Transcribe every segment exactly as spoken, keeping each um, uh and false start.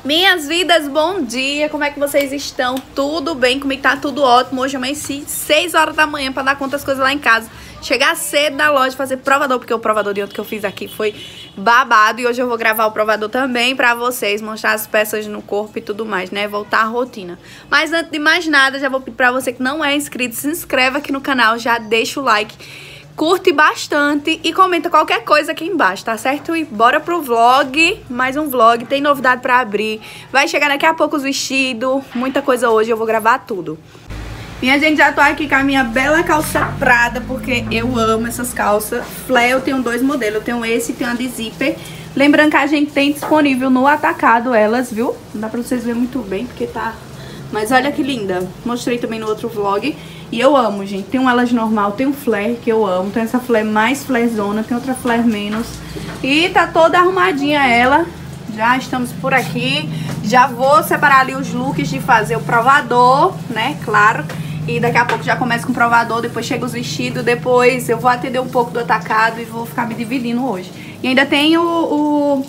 Minhas vidas, bom dia, como é que vocês estão? Tudo bem? Comigo tá tudo ótimo. Hoje eu amanheci seis horas da manhã pra dar conta das coisas lá em casa. Chegar cedo da loja, fazer provador, porque o provador de ontem que eu fiz aqui foi babado. E hoje eu vou gravar o provador também pra vocês, mostrar as peças no corpo e tudo mais, né? Voltar à rotina. Mas antes de mais nada, já vou pedir pra você que não é inscrito, se inscreva aqui no canal, já deixa o like. Curte bastante e comenta qualquer coisa aqui embaixo, tá certo? E bora pro vlog, mais um vlog, tem novidade pra abrir. Vai chegar daqui a pouco os vestidos, muita coisa hoje, eu vou gravar tudo. Minha gente, já tô aqui com a minha bela calça Prada, porque eu amo essas calças. Flare, eu tenho dois modelos, eu tenho esse e tenho a de zíper. Lembrando que a gente tem disponível no atacado elas, viu? Não dá pra vocês verem muito bem, porque tá... Mas olha que linda, mostrei também no outro vlog. E eu amo, gente. Tem elas normal, tem um flare que eu amo. Tem essa flare mais flarezona, tem outra flare menos. E tá toda arrumadinha ela. Já estamos por aqui. Já vou separar ali os looks de fazer o provador, né? Claro. E daqui a pouco já começo com o provador, depois chega os vestidos. Depois eu vou atender um pouco do atacado e vou ficar me dividindo hoje. E ainda tem o, o,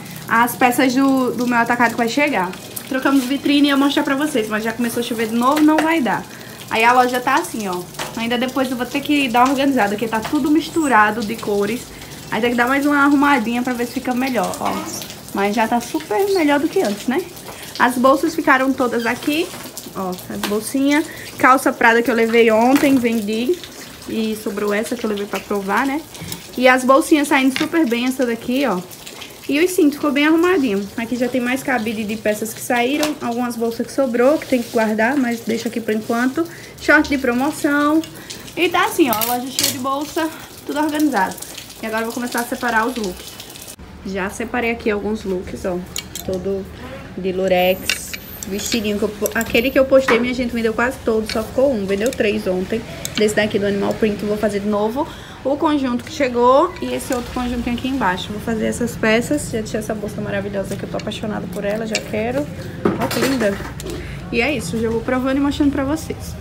as peças do, do meu atacado que vai chegar. Trocamos vitrine e eu vou mostrar pra vocês. Mas já começou a chover de novo, não vai dar. Aí a loja tá assim, ó. Ainda depois eu vou ter que dar uma organizada, porque tá tudo misturado de cores. Aí tem que dar mais uma arrumadinha pra ver se fica melhor, ó. Mas já tá super melhor do que antes, né? As bolsas ficaram todas aqui, ó. As bolsinhas. Calça Prada que eu levei ontem, vendi. E sobrou essa que eu levei pra provar, né? E as bolsinhas saindo super bem, essa daqui, ó. E os cintos ficou bem arrumadinho. Aqui já tem mais cabide de peças que saíram. Algumas bolsas que sobrou, que tem que guardar, mas deixa aqui por enquanto. Short de promoção. E tá assim, ó, a loja cheia de bolsa, tudo organizado. E agora eu vou começar a separar os looks. Já separei aqui alguns looks, ó. Todo de lurex. Vestidinho, que eu, aquele que eu postei, minha gente vendeu quase todo, só ficou um. Vendeu três ontem. Desse daqui do Animal Print, eu vou fazer de novo. O conjunto que chegou e esse outro conjunto aqui embaixo. Vou fazer essas peças. Já deixei essa bolsa maravilhosa que eu tô apaixonada por ela, já quero. Ó, que linda. E é isso, já vou provando e mostrando pra vocês.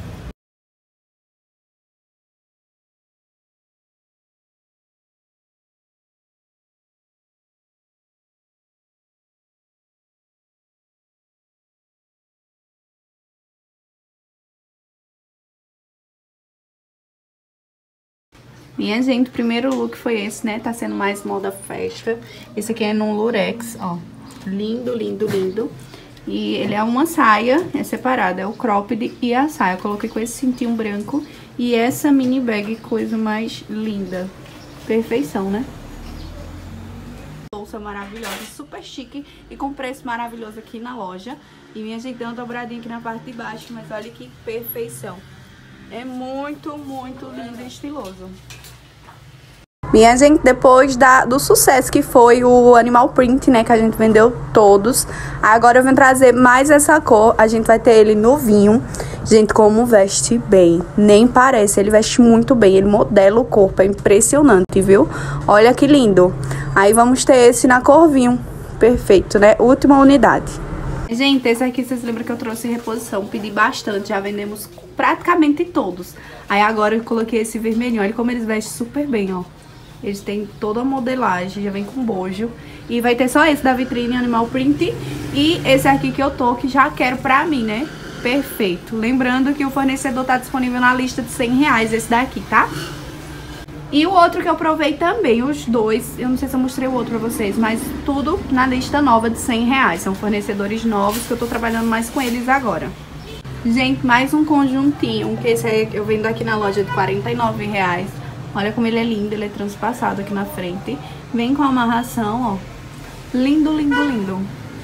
Minha gente, o primeiro look foi esse, né? Tá sendo mais moda festa. Esse aqui é num lurex, ó. Lindo, lindo, lindo. E ele é uma saia, é separada. É o cropped e a saia. Eu coloquei com esse cintinho branco e essa mini bag, coisa mais linda. Perfeição, né? Bolsa maravilhosa, super chique e com preço maravilhoso aqui na loja. E minha gente, deu uma dobradinha aqui na parte de baixo, mas olha que perfeição. É muito, muito lindo e estiloso. Minha gente, depois da, do sucesso que foi o Animal Print, né, que a gente vendeu todos, agora eu vim trazer mais essa cor. A gente vai ter ele novinho. Gente, como veste bem, nem parece, ele veste muito bem, ele modela o corpo, é impressionante, viu? Olha que lindo. Aí vamos ter esse na cor vinho, perfeito, né? Última unidade. Gente, esse aqui vocês lembram que eu trouxe reposição, pedi bastante, já vendemos praticamente todos. Aí agora eu coloquei esse vermelhinho, olha como eles vestem super bem, ó. Eles têm toda a modelagem, já vem com bojo. E vai ter só esse da vitrine Animal Print e esse aqui que eu tô, que já quero pra mim, né? Perfeito. Lembrando que o fornecedor tá disponível na lista de cem reais, esse daqui, tá? E o outro que eu provei também, os dois, eu não sei se eu mostrei o outro pra vocês, mas tudo na lista nova de cem reais. São fornecedores novos que eu tô trabalhando mais com eles agora. Gente, mais um conjuntinho, que esse aí eu vendo aqui na loja de quarenta e nove reais. Olha como ele é lindo, ele é transpassado aqui na frente. Vem com amarração, ó. Lindo, lindo, lindo.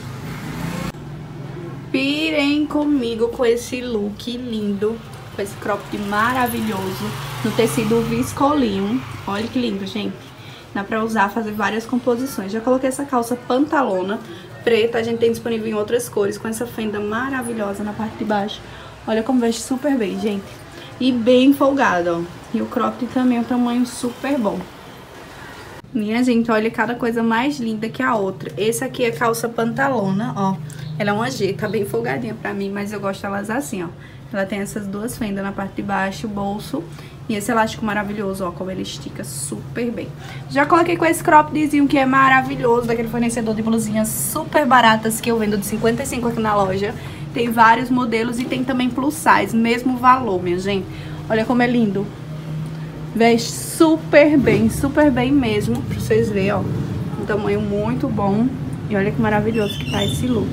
Pirem comigo com esse look lindo. Com esse cropped maravilhoso. No tecido viscolinho. Olha que lindo, gente. Dá pra usar, fazer várias composições. Já coloquei essa calça pantalona preta. A gente tem disponível em outras cores. Com essa fenda maravilhosa na parte de baixo. Olha como veste super bem, gente. E bem folgado, ó. E o cropped também é um tamanho super bom. Minha gente, olha cada coisa mais linda que a outra. Esse aqui é calça pantalona, ó. Ela é uma G, tá bem folgadinha pra mim, mas eu gosto delas assim, ó. Ela tem essas duas fendas na parte de baixo, o bolso. E esse elástico maravilhoso, ó, como ele estica super bem. Já coloquei com esse croppedzinho que é maravilhoso, daquele fornecedor de blusinhas super baratas que eu vendo de cinquenta e cinco aqui na loja. Tem vários modelos e tem também plus size, mesmo valor, minha gente. Olha como é lindo. Veste super bem, super bem mesmo, pra vocês verem, ó. Um tamanho muito bom. E olha que maravilhoso que tá esse look.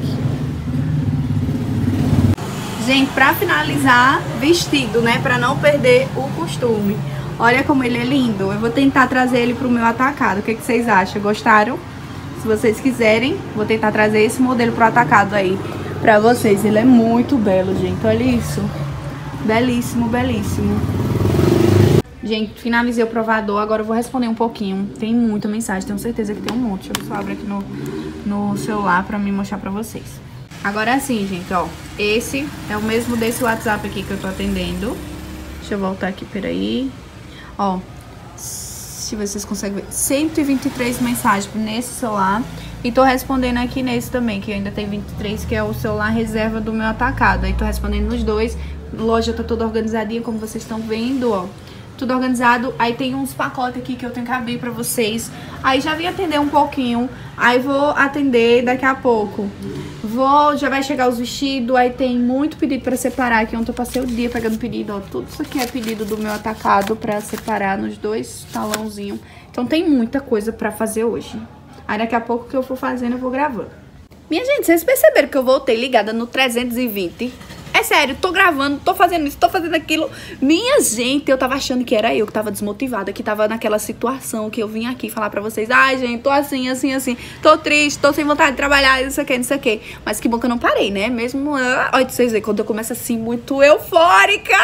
Gente, pra finalizar, vestido, né? Pra não perder o costume. Olha como ele é lindo. Eu vou tentar trazer ele pro meu atacado. O que, que vocês acham? Gostaram? Se vocês quiserem, vou tentar trazer esse modelo pro atacado aí pra vocês. Ele é muito belo, gente. Olha isso. Belíssimo, belíssimo. Gente, finalizei o provador. Agora eu vou responder um pouquinho. Tem muita mensagem, tenho certeza que tem um monte. Deixa eu só abrir aqui no, no celular pra me mostrar pra vocês. Agora sim, gente, ó. Esse é o mesmo desse WhatsApp aqui que eu tô atendendo. Deixa eu voltar aqui, peraí. Ó, deixa eu ver se vocês conseguem ver. cento e vinte e três mensagens nesse celular. E tô respondendo aqui nesse também, que ainda tem vinte e três, que é o celular reserva do meu atacado. Aí tô respondendo nos dois. A loja tá toda organizadinha, como vocês estão vendo, ó. Tudo organizado. Aí tem uns pacotes aqui que eu tenho que abrir pra vocês. Aí já vim atender um pouquinho. Aí vou atender daqui a pouco. Vou, já vai chegar os vestidos. Aí tem muito pedido pra separar aqui. Ontem eu passei o dia pegando pedido, ó. Tudo isso aqui é pedido do meu atacado pra separar nos dois talãozinhos. Então tem muita coisa pra fazer hoje. Aí daqui a pouco que eu for fazendo, eu vou gravando. Minha gente, vocês perceberam que eu voltei ligada no trezentos e vinte? É sério, tô gravando, tô fazendo isso, tô fazendo aquilo. Minha gente, eu tava achando que era eu que tava desmotivada, que tava naquela situação que eu vim aqui falar pra vocês. Ai, gente, tô assim, assim, assim. Tô triste, tô sem vontade de trabalhar, isso aqui, isso aqui. Mas que bom que eu não parei, né? Mesmo, olha, vocês verem, quando eu começo assim, muito eufórica.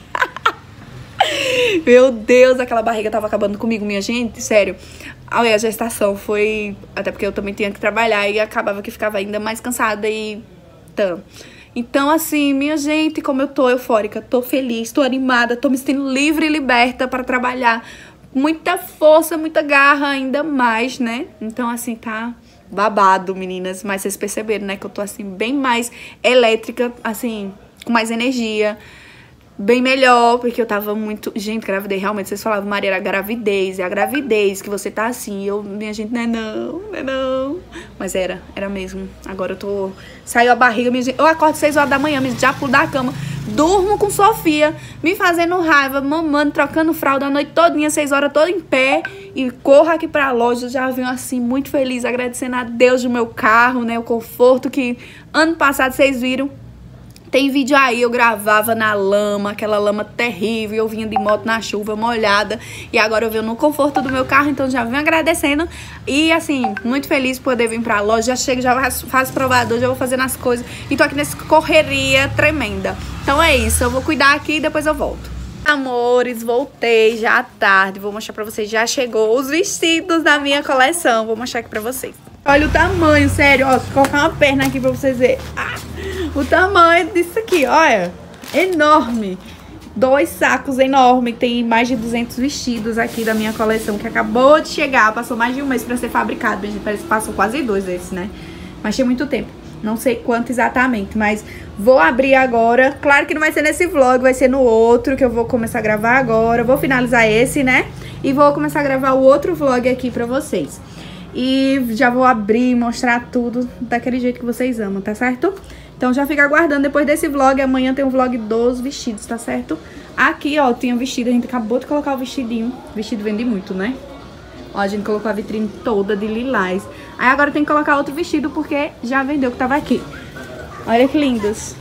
Meu Deus, aquela barriga tava acabando comigo, minha gente, sério. Olha, a gestação foi... Até porque eu também tinha que trabalhar e acabava que ficava ainda mais cansada e... Então... Então, assim, minha gente, como eu tô eufórica, tô feliz, tô animada, tô me sentindo livre e liberta para trabalhar. Muita força, muita garra, ainda mais, né? Então, assim, tá babado, meninas. Mas vocês perceberam, né? Que eu tô, assim, bem mais elétrica, assim, com mais energia. Bem melhor, porque eu tava muito... Gente, gravidez, realmente, vocês falavam, Maria, era gravidez. É a gravidez que você tá assim. Eu, minha gente, não é não, não é não. Mas era, era mesmo. Agora eu tô... Saiu a barriga, minha gente. Eu acordo seis horas da manhã, já pulo da cama. Durmo com Sofia, me fazendo raiva, mamando, trocando fralda a noite todinha, seis horas, toda em pé. E corro aqui pra loja, já venho assim, muito feliz, agradecendo a Deus do meu carro, né? O conforto que ano passado vocês viram. Tem vídeo aí, eu gravava na lama, aquela lama terrível, eu vinha de moto na chuva, molhada. E agora eu venho no conforto do meu carro, então já venho agradecendo. E assim, muito feliz por poder vir pra loja. Já chego, já faço, faço provador, já vou fazendo as coisas. E tô aqui nessa correria tremenda. Então é isso, eu vou cuidar aqui e depois eu volto. Amores, voltei já à tarde. Vou mostrar pra vocês, já chegou os vestidos da minha coleção. Vou mostrar aqui pra vocês. Olha o tamanho, sério, ó, vou colocar uma perna aqui pra vocês verem. Ah, o tamanho disso aqui, olha, enorme. Dois sacos enormes, tem mais de duzentos vestidos aqui da minha coleção, que acabou de chegar, passou mais de um mês pra ser fabricado. Parece que passou quase dois desses, né? Mas tem muito tempo, não sei quanto exatamente, mas vou abrir agora. Claro que não vai ser nesse vlog, vai ser no outro, que eu vou começar a gravar agora. Vou finalizar esse, né? E vou começar a gravar o outro vlog aqui pra vocês. E já vou abrir e mostrar tudo daquele jeito que vocês amam, tá certo? Então já fica aguardando depois desse vlog. Amanhã tem um vlog dos vestidos, tá certo? Aqui, ó, tinha um vestido, a gente acabou de colocar o vestidinho. O vestido vende muito, né? Ó, a gente colocou a vitrine toda de lilás. Aí agora tem que colocar outro vestido porque já vendeu o que tava aqui. Olha que lindos.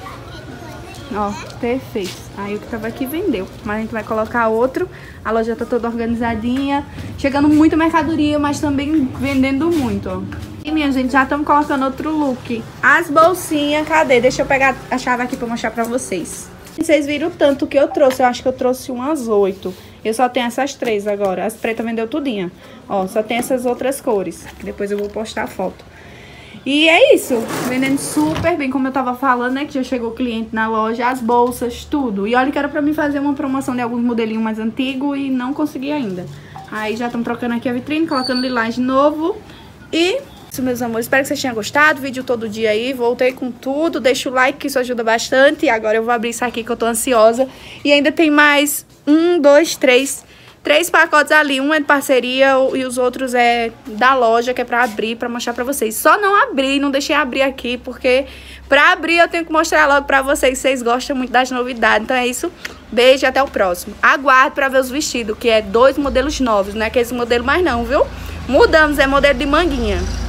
Ó, perfeito. Aí o que tava aqui vendeu. Mas a gente vai colocar outro. A loja tá toda organizadinha. Chegando muita mercadoria, mas também vendendo muito, ó. E minha gente, já estamos colocando outro look. As bolsinhas, cadê? Deixa eu pegar a chave aqui pra mostrar pra vocês. Vocês viram o tanto que eu trouxe. Eu acho que eu trouxe umas oito. Eu só tenho essas três agora. As pretas vendeu tudinha. Ó, só tem essas outras cores. Que depois eu vou postar a foto. E é isso, vendendo super bem, como eu tava falando, né, que já chegou o cliente na loja, as bolsas, tudo. E olha que era pra mim fazer uma promoção de alguns modelinhos mais antigos e não consegui ainda. Aí já estamos trocando aqui a vitrine, colocando lilás de novo. E isso, meus amores. Espero que vocês tenham gostado. Vídeo todo dia aí. Voltei com tudo. Deixa o like, que isso ajuda bastante. E agora eu vou abrir isso aqui que eu tô ansiosa. E ainda tem mais um, dois, três... Três pacotes ali, um é de parceria e os outros é da loja, que é pra abrir, pra mostrar pra vocês. Só não abri, não deixei abrir aqui, porque pra abrir eu tenho que mostrar logo pra vocês, vocês gostam muito das novidades. Então é isso, beijo e até o próximo. Aguarde pra ver os vestidos, que é dois modelos novos, não é aqueles modelos mais não, viu? Mudamos, é modelo de manguinha.